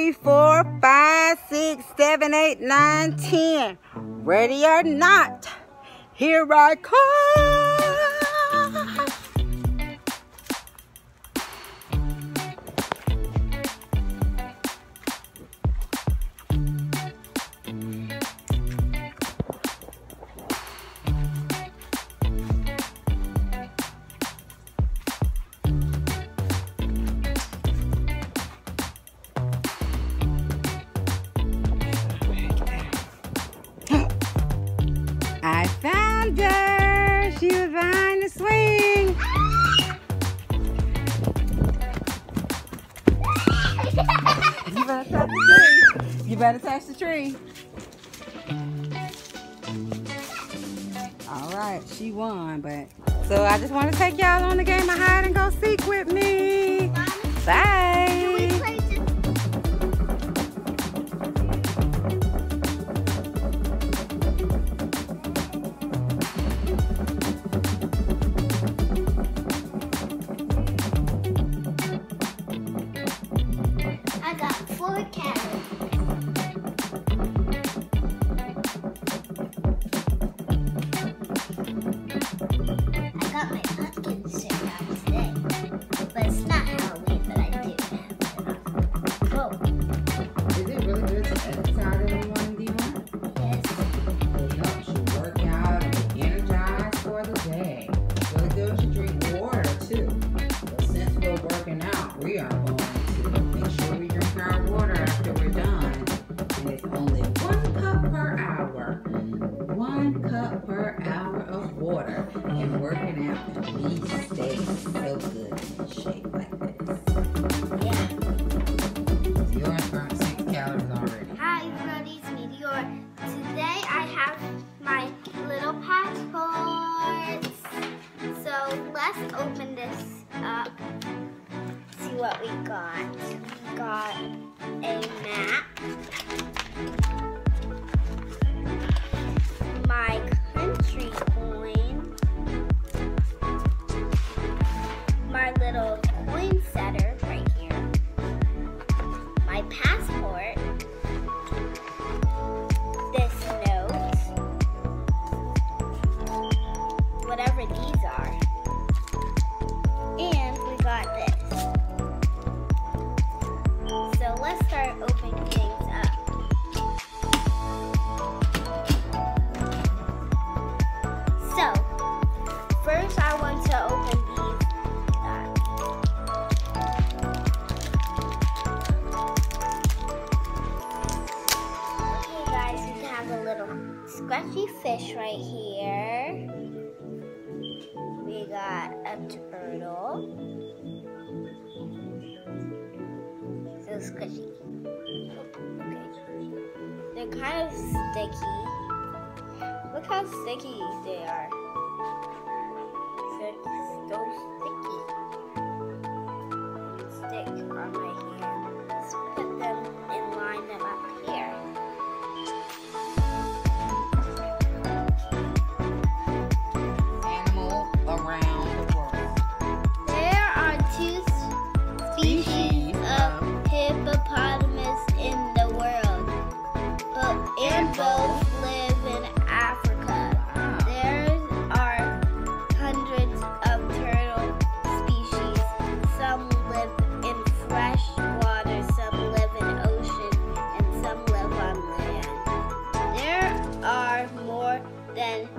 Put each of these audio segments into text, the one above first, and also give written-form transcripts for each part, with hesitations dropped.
3, 4, 5, 6, 7, 8, 9, 10. Ready or not, here I come. I found her. She was behind the swing. You better touch the tree. You better touch the tree. All right, she won, but so I just want to take y'all on the game of hide and go seek with me. Bye. I got 4 carrots. I got my pumpkin shirt out today, but it's not Halloween, but I do have it on. Whoa. Is it really good to exercise in the morning, Dion? Yes. It helps you work out and get energized for the day. Really good to drink water too. But since we're working out, we are going to make sure we drink our water after we're done. And it's only 1 cup per hour. 1 cup per hour of water. And working out and we stay so good in shape like this. Yeah. Yours burnt 6 calories already. Hi, everybody. It's Meteor. Today I have my little passports. So let's open this up. See what we got. We got a map. My country coin. My little coin setter right here. My passport. This note. Whatever these are. And we got this. So let's start opening things up. So, first I want to open these. Okay guys, we have a little scratchy fish right here. We got a turtle. So squishy. Okay. They're kind of sticky. Look how sticky they are. They're so sticky. Stick on my hand. Let's put them and line them up here. Animal around the world. There are 2 species of hippopotamus in the world, and both live in Africa. Wow. There are hundreds of turtle species. Some live in fresh water, some live in ocean, and some live on land. There are more than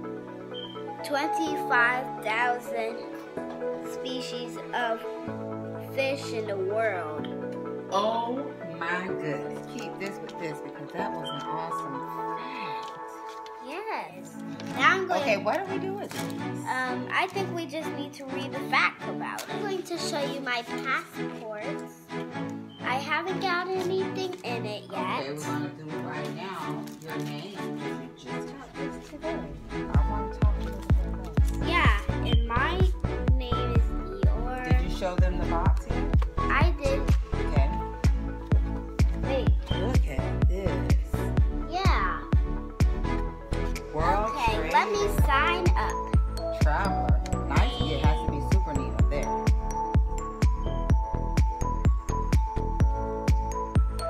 25,000 species of fish in the world. Oh my goodness. Keep this with this because that was an awesome fact. Yes. Now I'm going. Okay, what do we do with these? I think we just need to read the fact about it. I'm going to show you my passports. I haven't got anything in it yet. Okay, we're going to do it right now. Your name. You just got this today. I want to talk to you about this. Yeah, and my name is Eeyore. Did you show them the box here? I did. Okay. Wait. Look at this. Yeah. World Okay, Trade let me sign up. Traveler. Nice. It has to be super neat up there.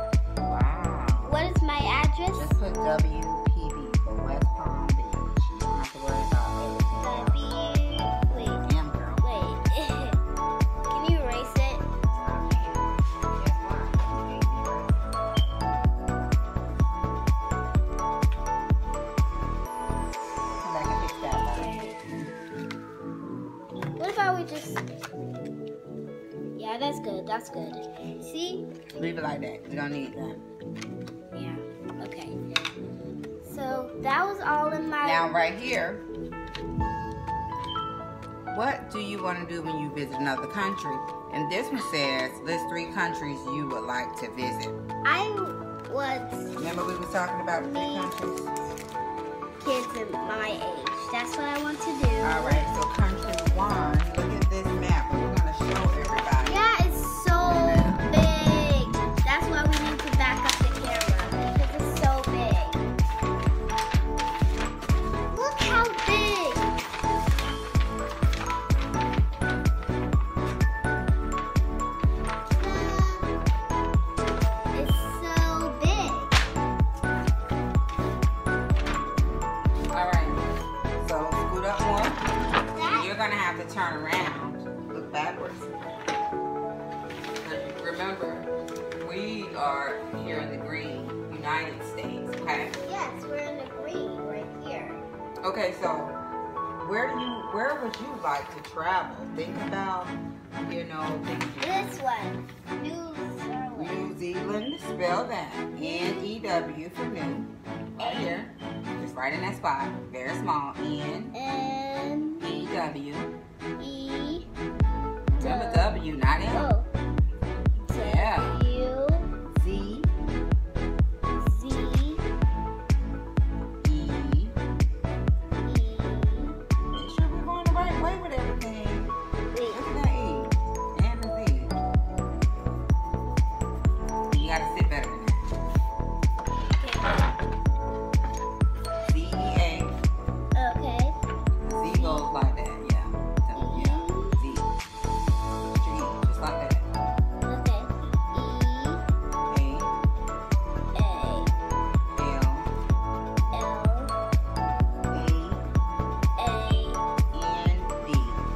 WPB for West Palm Beach. You don't have to worry about everything. Damn, girl. Wait. Can you erase it? Guess what? Come back and fix that, buddy. What about we just... Yeah, that's good. That's good. See? Leave it like that. We don't need that. Yeah. Okay. So that was all in my... Now, right here, what do you want to do when you visit another country? And this one says, list 3 countries you would like to visit. I was Remember we were talking about 3 countries? kids in my age. That's what I want to do. All right, so country 1, look at this map. We're going to show everybody. Yeah, it's so big. That's why we need to back up the camera because it's so big. Look how big. It's so big. All right, so scoot up more. That, You're going to have to turn around. Look backwards. Remember, we are here in the green United States, okay? yes, we're in the green right here. Okay, so where would you like to travel? Think about, This one, New Zealand. New Zealand, spell that. N-E-W for new. Right here. Just right in that spot. Very small. N-E-W. N-E. Remember W, not N. Oh. Yeah. W. Z. Z. E. E. Make sure we're going the right way with everything. Wait. Look at that E. And the Z. You gotta sit better than that. Z-E-A. Okay. Z goes like that, yeah. Yeah. Z. Put your E, just like that. Okay. A. E. A. L. L. A. A. N. D.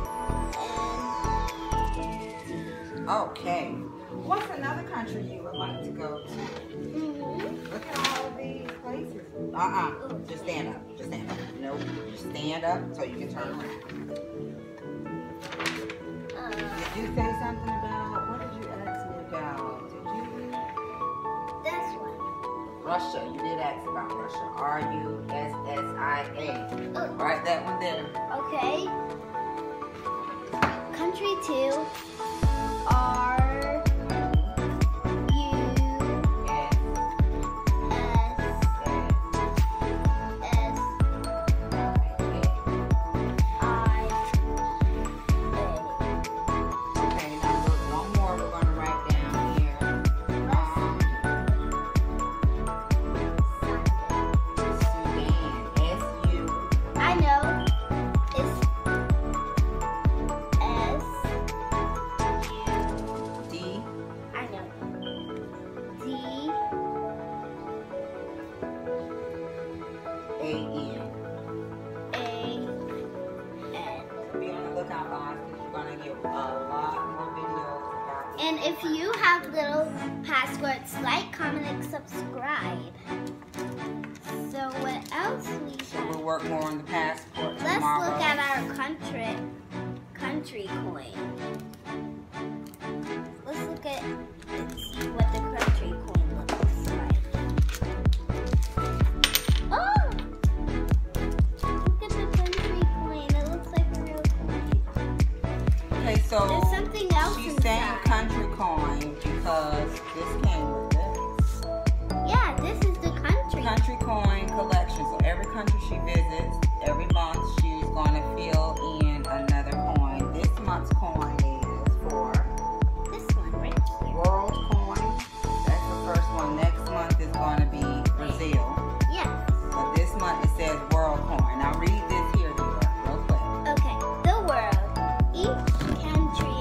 N. Okay. What's another country you would like to go to? Look at all of these places. Just stand up. Just stand up. Nope. Just stand up so you can turn around. Did you say something about, what did you ask me about? Did you? This one. Russia. You did ask about Russia. R-U-S-S-I-A. Write that one there. Okay. Country 2. R. U. S. S. S. S. I. I. Okay, now look, one more we're going to write down here. Sudan. S-U. I know. It's S. D. I know. D. A-N. A. N. Be on the lookout, guys, because you're going to get a lot more videos about this. And if you have little passwords, like, comment, and subscribe. So what else we So have? we'll work more on the passport Let's tomorrow. look at our country coin. Let's look at and see what the country coin looks like. Oh! Look at the country coin. It looks like a real coin. Okay, so There's something else she's saying inside. country coin because this came with this. Yeah, this is the country. Country coin collection. So every country she visits, every month she's going to fill in another coin. This month's coin is for This one right here. World Coin. That's the first one. Next month is going to be Brazil. Yes. But this month it says World Coin. Now read this here, Dora, real quick. Okay. The world. Each country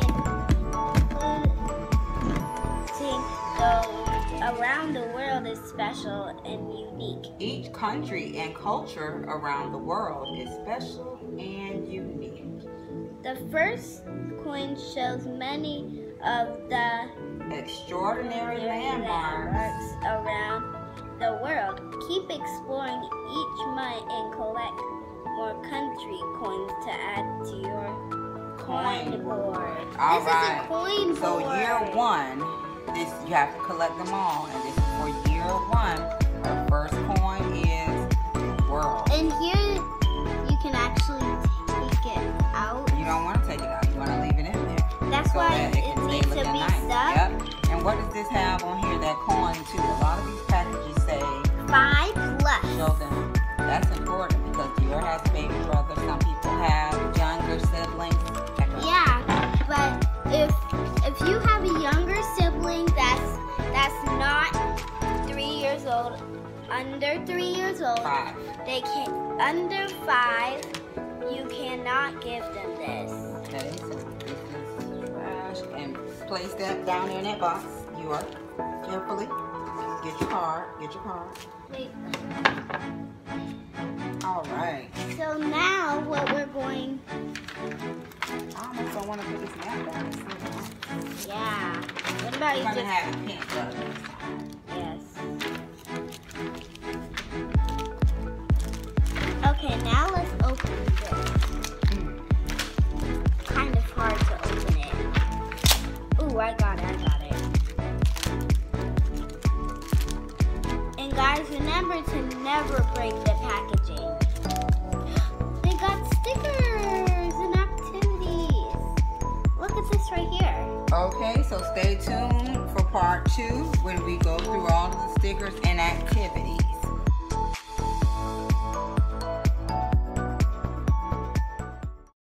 including go around the world is special and unique. Each country and culture around the world is special and unique. The first coin shows many of the Extraordinary landmarks around the world. Keep exploring each month and collect more country coins to add to your coin board. All this right. is a coin So board. year one, this you have to collect them all, and this is for year one. The first coin is world. And here you can actually take it out. You don't want to take it out. You want to leave it in there. That's So why that it can stay needs to looking be nice. stuck. Yep. And what does this have on here? That coin too. A lot of these packages say 5 plus. show them. That's important because Dior has a baby brother. Some people have younger siblings. Yeah, but if you have a younger sibling that's not 3 years old, under 3 years old, 5. they can under 5, you cannot give them this. Okay, so this is trash. And place that down there in that box. You are carefully. Get your card. Get your card. Wait. All right. So now what we're going, I almost don't want to put this map down. yeah. What about you We're gonna just, have it pink up this time. yes. Okay, now let's open this. Kind of hard to open it. Ooh, I got it. And guys, remember to never break the packaging. They got stickers and activities. Look at this right here. Okay, so stay tuned for part 2 when we go through all of the stickers and activities.